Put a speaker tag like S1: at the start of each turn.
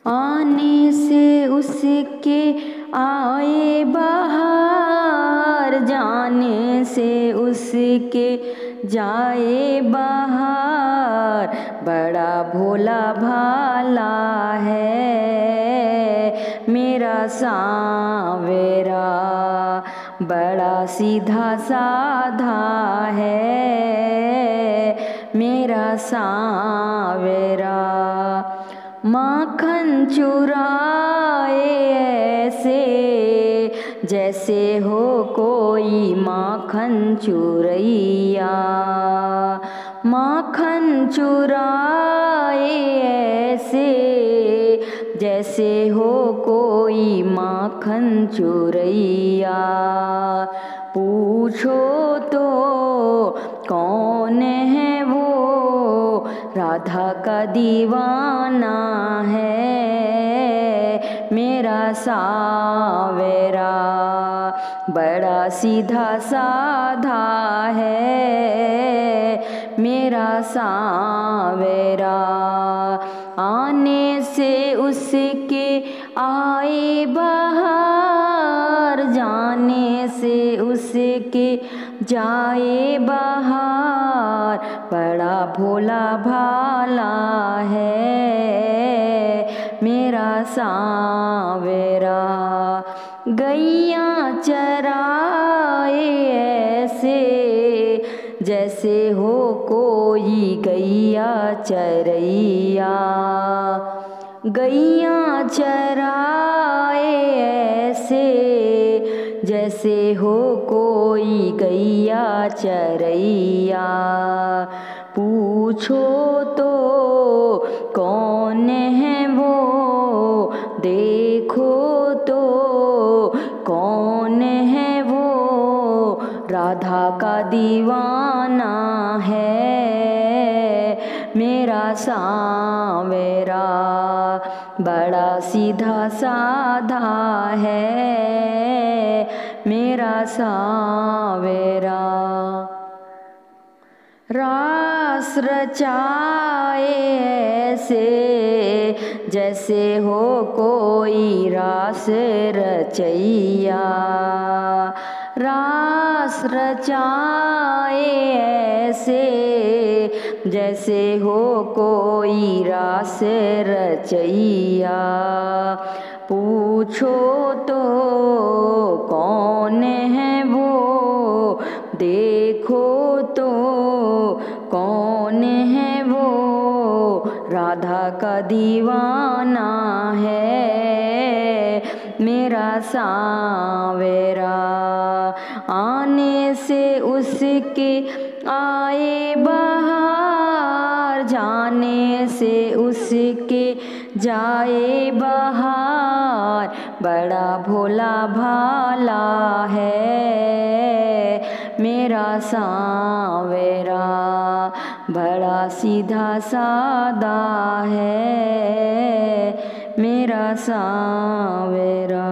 S1: आने से उसके आए बाहर, जाने से उसके जाए बाहर। बड़ा भोला भाला है मेरा सांवरा, बड़ा सीधा साधा है मेरा सांवरा। माखन चुराए ऐसे जैसे हो कोई माखन चुरैया। माखन चुराए ऐसे जैसे हो कोई माखन चुरैया। पूछो तो कौन है वो, राधा का दीवाना है मेरा सांवरा। बड़ा सीधा साधा है मेरा सांवरा। आने से उसके आए बाहर, जाने से उसके जाए बाहर। बड़ा भोला भाला है मेरा सांवरा। गैया चराए ऐसे जैसे हो कोई गैया चरैया। गैया चराए ऐसे जैसे हो कोई गैया चरैया। पूछो तो कौन है वो, देखो तो कौन है वो, राधा का दीवाना है मेरा सांवरा। बड़ा सीधा साधा है मेरा सांवरा। रास रचाए ऐसे जैसे हो कोई रास रचैया। रास रचाए ऐसे जैसे हो कोई रास रचैया। पूछो तो कौन है वो, देखो तो कौन है वो, राधा का दीवाना है मेरा सांवरा। आने से उसके आए बाहर, जाने से उसके जाए बाहर। बड़ा भोला भाला है मेरा सांवरा। बड़ा सीधा सादा है मेरा सांवरा।